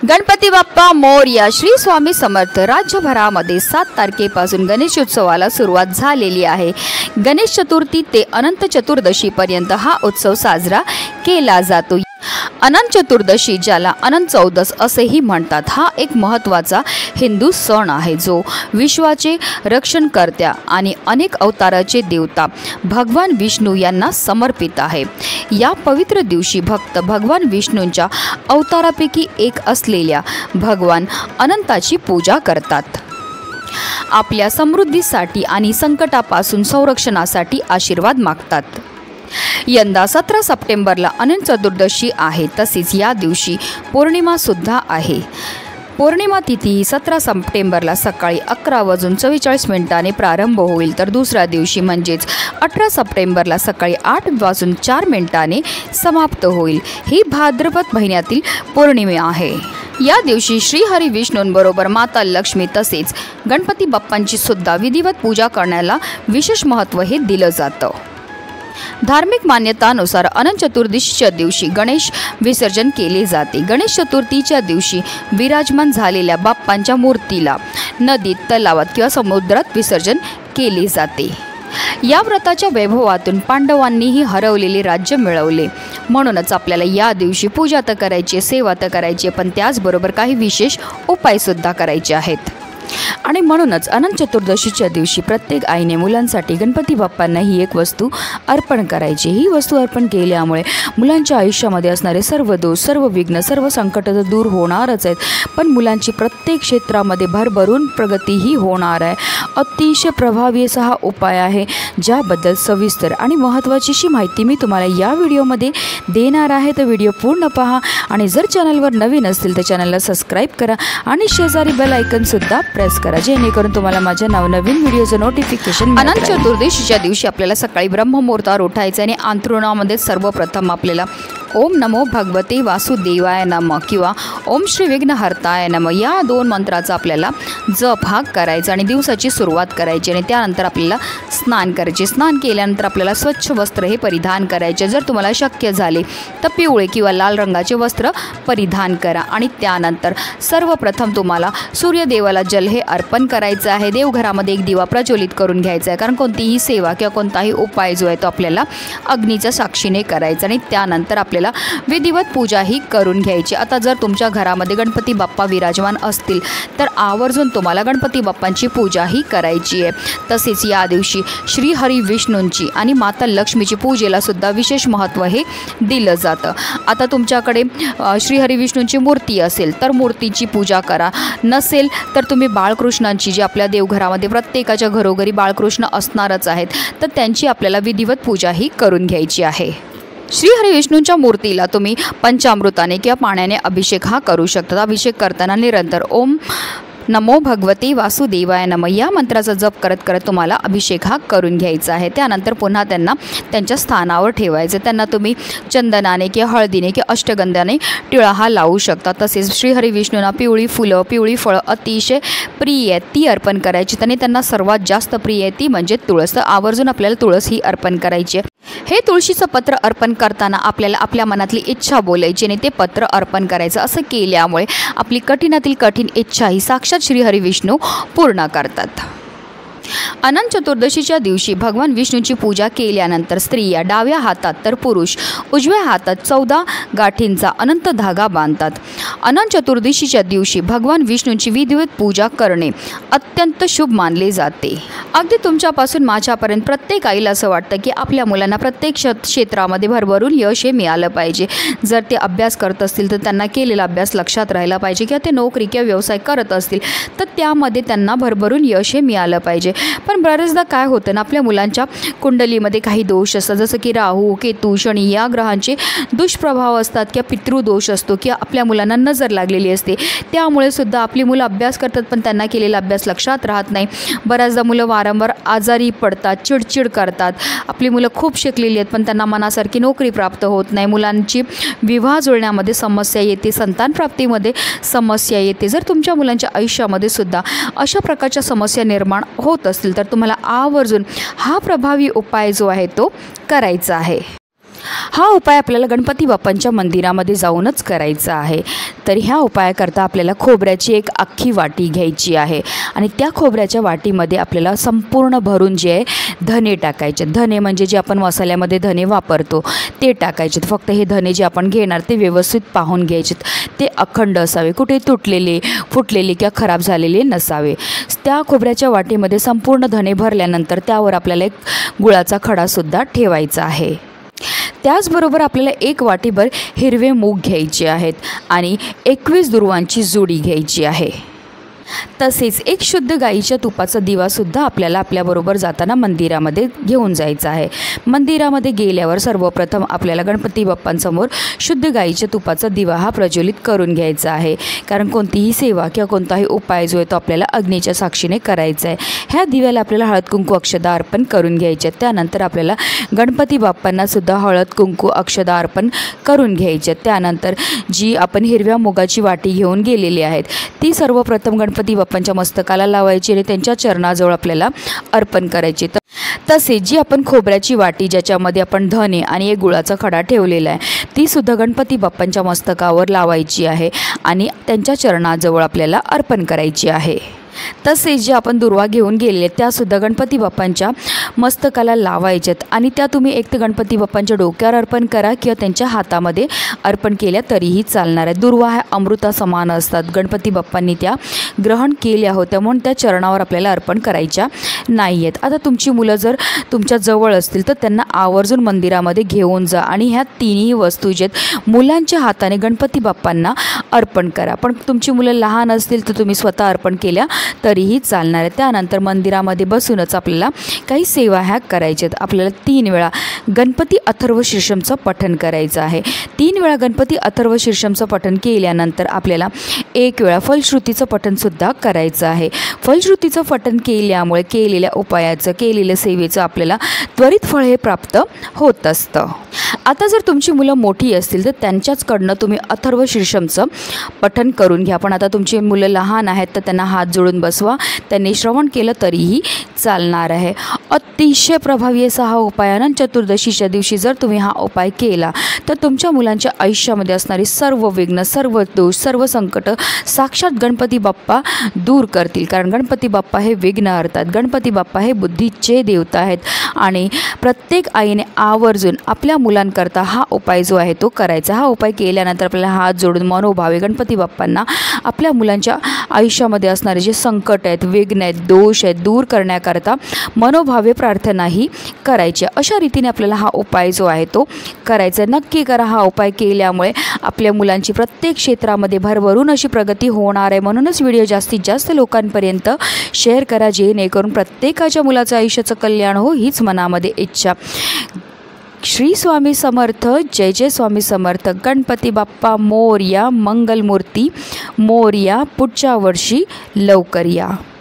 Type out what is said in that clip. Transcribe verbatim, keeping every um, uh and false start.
गणपती बाप्पा मोरया. श्री स्वामी समर्थ. राज्यभरामध्ये सात तारखेपासून गणेशोत्सवाला सुरुवात झालेली आहे. गणेश चतुर्थी ते अनंत चतुर्दशीपर्यंत हा उत्सव साजरा केला जातो. अनंत चतुर्दशी, ज्याला अनंत चौदस असेही म्हणतात, हा एक महत्त्वाचा हिंदू सण आहे जो विश्वाचे रक्षणकर्त्या आणि अनेक अवताराचे देवता भगवान विष्णू यांना समर्पित आहे. या पवित्र दिवशी भक्त भगवान विष्णूंच्या अवतारापैकी एक असलेल्या भगवान अनंताची पूजा करतात. आपल्या समृद्धीसाठी आणि संकटापासून संरक्षणासाठी आशीर्वाद मागतात. यंदा सतरा सप्टेंबरला अनंत चतुर्दशी आहे. तसेच या दिवशी पौर्णिमा सुद्धा आहे. पौर्णिमा तिथी ही सतरा सप्टेंबरला सकाळी अकरा वाजून चव्वेचाळीस मिनिटांनी प्रारंभ होईल, तर दुसऱ्या दिवशी म्हणजेच अठरा सप्टेंबरला सकाळी आठ वाजून चार मिनिटांनी समाप्त होईल. ही भाद्रपद महिन्यातील पौर्णिमा आहे. या दिवशी श्रीहरी विष्णूंबरोबर माता लक्ष्मी तसेच गणपती बाप्पांची सुद्धा विधिवत पूजा करण्याला विशेष महत्त्व हे दिलं जातं. धार्मिक मान्यतानुसार अनंत चतुर्दशीच्या दिवशी गणेश विसर्जन केले जाते. गणेश चतुर्थीच्या दिवशी विराजमान झालेल्या बाप्पांच्या मूर्तीला नदीत, तलावात किंवा समुद्रात विसर्जन केले जाते. या व्रताच्या वैभवातून पांडवांनीही हरवलेले राज्य मिळवले. म्हणूनच आपल्याला या दिवशी पूजा तर करायची, सेवा तर करायची, पण त्याचबरोबर काही विशेष उपायसुद्धा करायचे आहेत. आणि म्हणूनच अनंत चतुर्दशीच्या दिवशी प्रत्येक आईने मुलांसाठी गणपती बाप्पांना ही एक वस्तू अर्पण करायची. ही वस्तू अर्पण केल्यामुळे मुलांच्या आयुष्यामध्ये असणारे सर्व दोष, सर्व विघ्न, सर्व संकट तर दूर होणारच आहेत, पण मुलांची प्रत्येक क्षेत्रामध्ये भरभरून प्रगतीही होणार आहे. अतिशय प्रभावी असा हा उपाय आहे, ज्याबद्दल सविस्तर आणि महत्त्वाचीशी माहिती मी तुम्हाला या व्हिडिओमध्ये देणार आहे. तर व्हिडिओ पूर्ण पहा आणि जर चॅनलवर नवीन असतील तर चॅनलला सबस्क्राईब करा आणि शेजारी बेल आयकॉनसुद्धा प्रेस करा, जेणेकरून तुम्हाला माझ्या नवनवीन व्हिडिओचं नोटिफिकेशन. अनंत चतुर्दशीच्या दिवशी आपल्याला सकाळी ब्रह्ममुहूर्तावर उठायचं आणि अंथरुणामध्ये सर्वप्रथम आपल्याला ओम नमो भगवते वासुदेवाय नमः किंवा ओम श्री विघ्नहर्ताय नमः या दोन मंत्राचा आपल्याला जप हा करायचा आणि दिवसाची सुरुवात करायची. आणि त्यानंतर आपल्याला स्नान करायचे. स्नान केल्यानंतर आपल्याला स्वच्छ वस्त्र हे परिधान करायचे. जर तुम्हाला शक्य झाले तर पिवळे किंवा लाल रंगाचे वस्त्र परिधान करा. आणि त्यानंतर सर्वप्रथम तुम्हाला सूर्यदेवाला जल हे अर्पण करायचं आहे. देवघरामध्ये एक दिवा प्रज्वलित करून घ्यायचा आहे, कारण कोणतीही सेवा किंवा कोणताही उपाय जो आहे तो आपल्याला अग्नीच्या साक्षीने करायचा. आणि त्यानंतर आपल्याला विधिवत पूजा ही करून घ्यायची. आता जर तुमच्या घरामध्ये गणपती बाप्पा विराजमान असतील तर आवर्जून तुम्हाला गणपती बाप्पांची पूजा ही करायची आहे. तसेच या दिवशी श्रीहरी विष्णूंची आणि माता लक्ष्मीची पूजेला सुद्धा विशेष महत्त्व हे दिलं जातं. आता तुमच्याकडे श्रीहरी विष्णूंची मूर्ती असेल तर मूर्तीची पूजा करा. नसेल तर तुम्ही बाळकृष्णांची, जी आपल्या देवघरामध्ये प्रत्येकाच्या घरोघरी बाळकृष्ण असणारच आहेत, तर त्यांची आपल्याला विधिवत पूजा ही करून घ्यायची आहे. श्रीहरी विष्णूंच्या मूर्तीला तुम्ही पंचामृताने किंवा पाण्याने अभिषेक हा करू शकता. अभिषेक करताना निरंतर ओम नमो भगवते वासुदेवाय नमः या मंत्राचा जप करत करत तुम्हाला अभिषेक हा करून घ्यायचा आहे. त्यानंतर पुन्हा त्यांना त्यांच्या स्थानावर ठेवायचं. त्यांना तुम्ही चंदनाने किंवा हळदीने किंवा अष्टगंधाने टिळा हा लावू शकता. तसेच श्रीहरी विष्णूंना पिवळी फुलं, पिवळी फळं अतिशय प्रिय आहेत, ती अर्पण करायची. आणि त्यांना सर्वात जास्त प्रिय आहे ती म्हणजे तुळस. तर आवर्जून आपल्याला तुळस ही अर्पण करायची आहे. हे तुळशीचं पत्र अर्पण करताना आपल्याला आपल्या मनातली इच्छा बोलायची आणि ते पत्र अर्पण करायचं. असं केल्यामुळे आपली कठीणातील कठीण इच्छा ही साक्षात श्रीहरी विष्णू पूर्ण करतात. अनंत चतुर्दशीच्या दिवशी भगवान विष्णूची पूजा केल्यानंतर स्त्रिया डाव्या हातात तर पुरुष उजव्या हातात चौदा गाठींचा अनंत धागा बांधतात. अनंत चतुर्दशीच्या दिवशी भगवान विष्णूंची विधिवत पूजा करणे अत्यंत शुभ मानले जाते. अगदी तुमच्यापासून माझ्यापर्यंत प्रत्येक आईला असं वाटतं की आपल्या मुलांना प्रत्येक क्षेत्रामध्ये भरभरून यश हे मिळालं पाहिजे. जर ते अभ्यास करत असतील तर त्यांना केलेला अभ्यास लक्षात राहिला पाहिजे, किंवा ते नोकरी किंवा व्यवसाय करत असतील तर त्यामध्ये त्यांना भरभरून यश हे मिळालं पाहिजे. पण बरेचदा काय होतं ना, आपल्या मुलांच्या कुंडलीमध्ये काही दोष असतात, जसं की राहू, केतू, शनी या ग्रहांचे दुष्प्रभाव असतात, किंवा पितृदोष असतो, किंवा आपल्या मुलांना नजर लागलेली असते. त्यामुळे सुद्धा आपली मुलं अभ्यास करतात पण त्यांना केलेला अभ्यास लक्षात राहत नाही. बऱ्याचदा मुलं वारंवार आजारी पडतात, चिडचिड करतात. आपली मुलं खूप शिकलेली आहेत पण त्यांना मनासारखी नोकरी प्राप्त होत नाही. मुलांची विवाह जुळण्यामध्ये समस्या येते, संतान प्राप्तीमध्ये समस्या येते. जर तुमच्या मुलांच्या आयुष्यामध्ये सुद्धा अशा प्रकारच्या समस्या निर्माण होत असतील तर तुम्हाला आवर्जून हा प्रभावी उपाय जो आहे तो करायचा आहे. हा उपाय आपल्याला गणपती बाप्पांच्या मंदिरामध्ये जाऊनच करायचा आहे। तर ह्या उपायाकरता आपल्याला खोबऱ्याची एक अख्खी वाटी घ्यायची आहे आणि त्या खोबऱ्याच्या वाटीमध्ये आपल्याला संपूर्ण भरून जे आहे धने टाकायचे। धने म्हणजे जे आपण मसाल्यामध्ये धने वापरतो ते टाकायचे। फक्त हे धने जे आपण घेणार ते व्यवस्थित पाहून घ्यायचे, ते अखंड असावे, कुठे तुटलेले फुटलेले किंवा खराब झालेले नसावे। त्या खोबऱ्याच्या वाटीमध्ये संपूर्ण धने भरल्यानंतर त्यावर आपल्याला एक गुळाचा खडासुद्धा ठेवायचा आहे। त्याचबरोबर आपल्याला एक वाटीभर हिरवे मूग घ्यायचे आहेत आणि एकवीस दुर्वांची जुडी घ्यायची आहे। तसेच एक शुद्ध गाईच्या तुपाचा दिवासुद्धा आपल्याला आपल्याबरोबर जाताना मंदिरामध्ये घेऊन जायचा आहे। मंदिरामध्ये गेल्यावर सर्वप्रथम आपल्याला गणपती बाप्पांसमोर शुद्ध गाईच्या तुपाचा दिवा हा प्रज्वलित करून घ्यायचा आहे, कारण कोणतीही सेवा किंवा कोणताही उपाय जो आहे तो आपल्याला अग्नीच्या साक्षीने करायचा आहे। ह्या दिव्याला आपल्याला हळद कुंकू अक्षदा अर्पण करून घ्यायचे। त्यानंतर आपल्याला गणपती बाप्पांनासुद्धा हळद कुंकू अक्षदा अर्पण करून घ्यायचे। त्यानंतर जी आपण हिरव्या मुगाची वाटी घेऊन गेलेली आहेत ती सर्वप्रथम गणपती बाप्पांच्या मस्तकाला लावायची आणि त्यांच्या चरणाजवळ आपल्याला अर्पण करायचे। तसेच जी आपण खोबऱ्याची वाटी ज्याच्यामध्ये आपण धने आणि एक गुळाचा खडा ठेवलेला आहे ती सुद्धा गणपती बाप्पांच्या मस्तकावर लावायची आहे आणि त्यांच्या चरणाजवळ आपल्याला अर्पण करायची आहे। तसेच जे आपण दुर्वा घेऊन गेलेले त्यासुद्धा गणपती बाप्पांच्या मस्तकाला लावायच्यात आणि त्या तुम्ही एक तर गणपती बाप्पांच्या डोक्यावर अर्पण करा किंवा त्यांच्या हातामध्ये अर्पण केल्या तरीही चालणार आहे। दुर्वा ह्या अमृता समान असतात, गणपती बाप्पांनी त्या ग्रहण केल्या होत्या म्हणून त्या चरणावर आपल्याला अर्पण करायच्या नाही आहेत। आता तुमची मुलं जर तुमच्या जवळ असतील तर त्यांना आवर्जून मंदिरामध्ये घेऊन जा आणि ह्या तिन्ही वस्तू जे मुलांच्या हाताने गणपती बाप्पांना अर्पण करा। पण तुमची मुलं लहान असतील तर तुम्ही स्वतः अर्पण केल्या तरीही चालणार आहे। त्यानंतर मंदिरामध्ये बसूनच आपल्याला काही सेवा ह्या करायच्यात। आपल्याला तीन वेळा गणपती अथर्व शीर्षमचं पठण करायचं आहे। तीन वेळा गणपती अथर्व शीर्षमचं पठण केल्यानंतर आपल्याला एक वेळा फलश्रुतीचं पठणसुद्धा करायचं आहे। फलश्रुतीचं पठण केल्यामुळे केलेल्या उपायाचं केलेल्या सेवेचं आपल्याला त्वरित फळ हे प्राप्त होत असतं। आता जर तुमची मुलं मोठी असतील तर त्यांच्याचकडनं तुम्ही अथर्व शीर्षमचं पठण करून घ्या। पण आता तुमची मुलं लहान आहेत तर त्यांना हात जोडून बसवा, त्यांनी श्रवण केलं तरीही चालणार आहे। अतिशय प्रभावी असा हा उपाय अनंत चतुर्दशीच्या दिवशी जर तुम्ही हा उपाय केला तर तुमच्या मुलांच्या आयुष्यामध्ये असणारी सर्व विघ्न, सर्व दोष, सर्व संकट साक्षात गणपती बाप्पा दूर करतील। कारण गणपती बाप्पा हे विघ्न हरतात, गणपती बाप्पा हे बुद्धीचे देवता आहेत आणि प्रत्येक आईने आवर्जून आपल्या मुलांकरता हा उपाय जो आहे तो करायचा। हा उपाय केल्यानंतर आपल्याला हात जोडून मनोभावे गणपती बाप्पांना आपल्या मुलांच्या आयुष्यामध्ये असणारे जे संकट आहेत, विघ्न आहेत, दोष आहेत दूर करण्याकरता मनोभावे प्रार्थनाही करायची। अशा रीतीने आपल्याला हा उपाय जो आहे तो करायचा। नक्की करा, हा उपाय केल्यामुळे आपल्या मुलांची प्रत्येक क्षेत्रामध्ये भरभरून अशी प्रगती होणार आहे। म्हणूनच व्हिडिओ जास्तीत जास्त लोकांपर्यंत शेअर करा, जेणेकरून प्रत्येकाच्या मुलाचं आयुष्याचं कल्याण हो हीच मनामध्ये इच्छा। श्री स्वामी समर्थ, जय जय स्वामी समर्थ। गणपती बाप्पा मोरया, मंगलमूर्ती मोरया, पुढच्या वर्षी लवकर या।